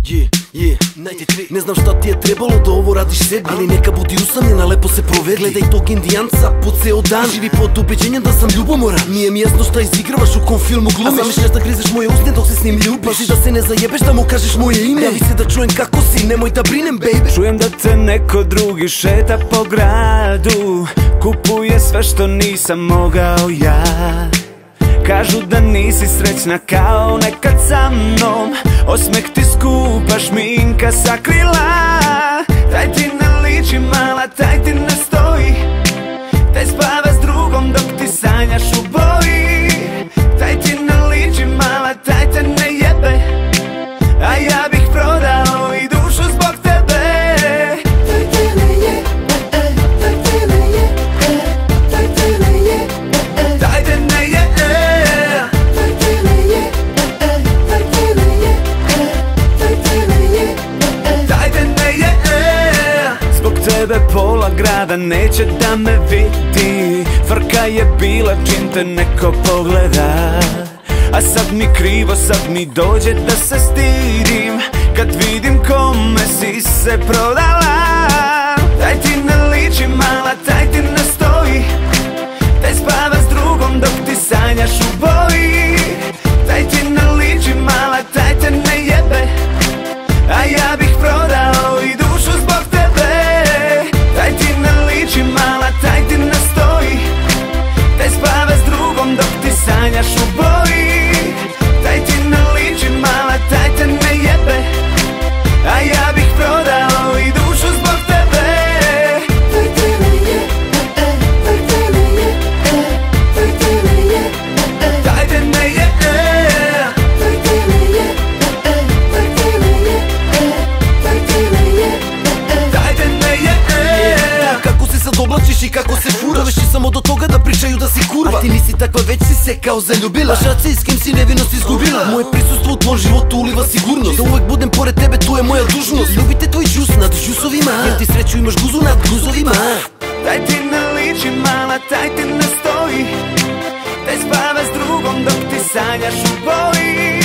Ne znam šta ti je trebalo da ovo radiš sebi, ali neka budi usamljena, lepo se provedi. Gledaj tog indijanca po ceo dan, živi pod ubeđenjem da sam ljubomoran. Nije mi jasno šta izigravaš, u kom filmu glumiš, a zamišljaš da grizeš moje usne dok se s njim ljubiš. Pazi da se ne zajebeš, da mu kažeš moje ime. Javi se da čujem kako si, nemoj da brinem baby. Čujem da te neko drugi šeta po gradu, kupuje sve što nisam mogao ja. Kažu da nisi srećna kao nekad sa mnom, osmeh ti skupa, šminka sakrila. Taj ti ne liči mala, taj ti ne stoji, taj spava s drugom dok ti sanjaš u boji. Taj ti ne liči mala, taj te ne jebe, a ja bih prodao i dušu zbog tebe. Taj te ne jebe, taj te ne jebe, taj te ne jebe, taj te ne jebe, taj te ne jebe, taj te ne jebe, taj te ne jebe, taj te ne jebe. Zbog tebe pola grada neće da me vidi, frka je bila čim te neko pogleda. A sad mi krivo, sad mi dođe da se stidim kad vidim kome si se prodala. Taj ti ne liči mala, taj ti ne stoji, taj spava s drugom dok ti sanjaš u boji. Taj ti ne liči mala, taj te ne jebe, a ja bih prodao i dušu zbog tebe. Taj ti ne liči mala, taj ti ne stoji, taj spava s drugom dok ti sanjaš u boji. Taj ti ne liči mala, taj te ne jebe, a ja bih prodao i dušu zbog tebe. taj te ne jebe, taj te ne jebe, taj te ne jebe, Taj te ne jebe, taj te ne jebe, taj te ne jebe, taj te ne jebe. taj te ne jebe. Kako se sad oblačiš i kako se furaš, dovešći samo do toga da pričaju da si kurva. A ti nisi takva, već si se kao zaljubila. Lažaci s kim si nevinost izgubila. Moje prisustvo u tvom životu uliva sigurnost, da uvek budem pored tebe, to je moja dužnost. Ljubite tvoj džus nad džusovima, jer ti sreću imaš guzu nad guzovima. Taj ti ne liči mala, taj ti ne stoji, taj spava s drugom dok ti sanjaš u boji.